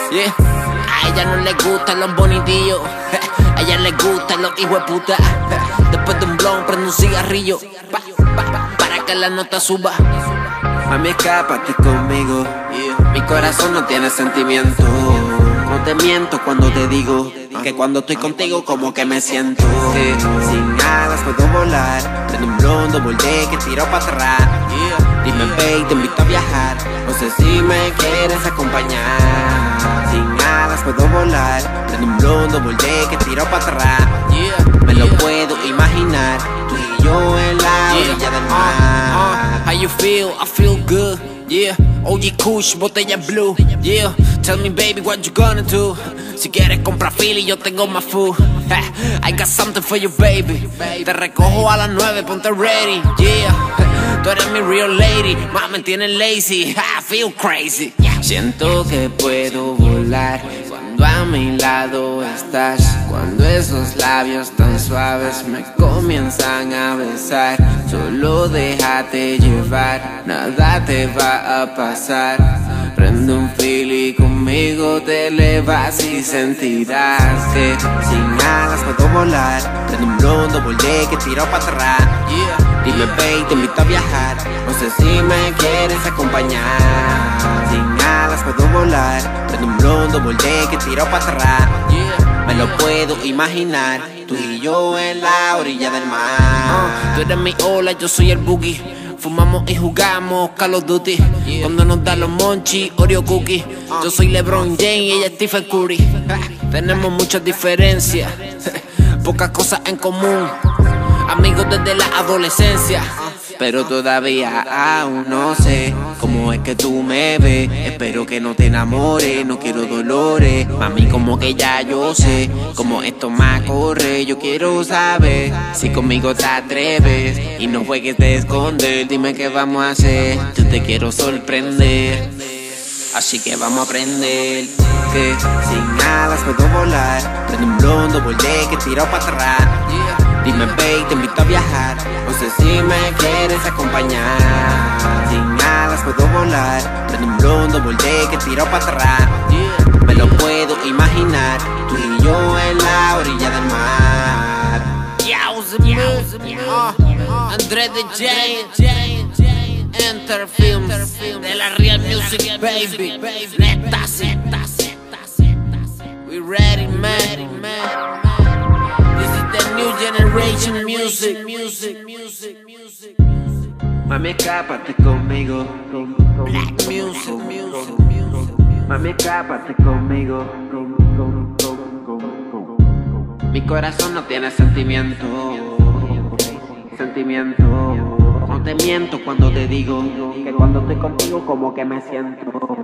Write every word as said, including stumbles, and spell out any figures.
Yeah. A ella no le gustan los bonitillos, a ella le gustan los hijos de puta. Después de un blon prende un cigarrillo pa, pa, pa, para que la nota suba. Mami, escápate conmigo, yeah. Mi corazón no tiene sentimiento. No te miento cuando te digo que cuando estoy contigo como que me siento que sin alas puedo volar. Prende un blon, doble que tiro para atrás, yeah. Dime babe, te invito a viajar. No sé si me quieres acompañar. Sin alas puedo volar. Prende un blon, doble que tiro para atrás, yeah. Me lo puedo imaginar, tú y yo en la Yeah. orilla del mar. uh, uh, How you feel? I feel good, yeah. O G Kush, botella blue, yeah. Tell me baby what you gonna do. Si quieres comprar Philly, yo tengo más food. I got something for you baby. Te recojo a las nueve, ponte ready, yeah. Tú eres mi real lady, más me tienes lazy. I feel crazy. Siento que puedo volar cuando a mi lado estás. Cuando esos labios tan suaves me comienzan a besar. Solo déjate llevar, nada te va a pasar. Prende un Philly conmigo, te elevas y sentirás que sin alas puedo volar. Prende un blon, doble que tiro para atrás, yeah. Dime babe, te invito a viajar. No sé si me quieres acompañar. Sin alas puedo volar. Prende un blon, doble que tiro para atrás, yeah. Me lo puedo imaginar, tú y yo en la orilla del mar. uh, Tú eres mi ola, yo soy el boogie. Fumamos y jugamos Call of Duty, yeah. Cuando nos dan los monchis, Oreo cookies. uh. Yo soy LeBron James y ella es Stephen Curry. Tenemos muchas diferencias, pocas cosas en común. Amigos desde la adolescencia, pero todavía aún no sé cómo es que tú me ves. Espero que no te enamores, no quiero dolores. Mami, como que ya yo sé cómo esto me corre. Yo quiero saber si conmigo te atreves y no juegues de esconder. Dime qué vamos a hacer, yo te quiero sorprender. Así que vamos a aprender que sin alas puedo volar. Prende un blon, doble que tiro para atrás, yeah. Dime babe, te invito a viajar. No sé si me quieres acompañar. Sin alas puedo volar. Prende un blon, doble que tiro para atrás, yeah. Me lo puedo imaginar, tú y yo en la orilla del mar. uh, André de Jane, Enter Films, de la Real Music baby. Neta, we ready man. This is the new generation music, music, music, music. Mami, escápate conmigo. Black music, music, music. Mami, escápate conmigo. Mi corazón no tiene sentimiento. Sentimiento. No te miento cuando te digo que cuando estoy contigo como que me siento